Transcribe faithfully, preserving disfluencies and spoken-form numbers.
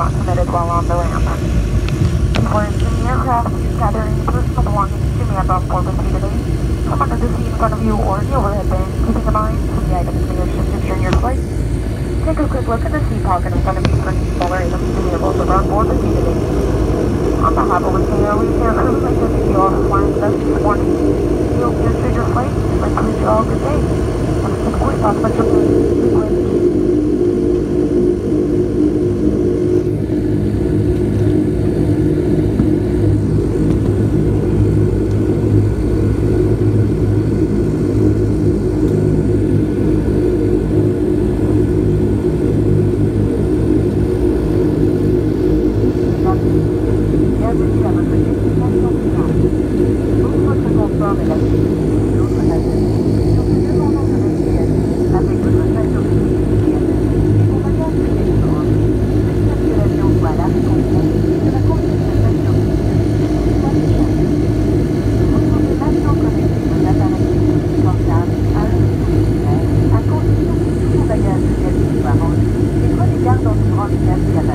not committed while on the ramp. Before entering the aircraft, please gather any personal belongings you may have on board with you today from under the seat in front of you or the overhead bin, keeping in mind some of the items may have shifted during your flight. Take a quick look at the seat pocket in front of you for any smaller items to be able to run board with you today. On behalf of the K O E air crew, we'd like to thank you all for flying with us this morning. We hope you enjoyed your flight. We'd like to wish you all a good day. And we of course ask much of you. Prenez garde en ouvrant les casques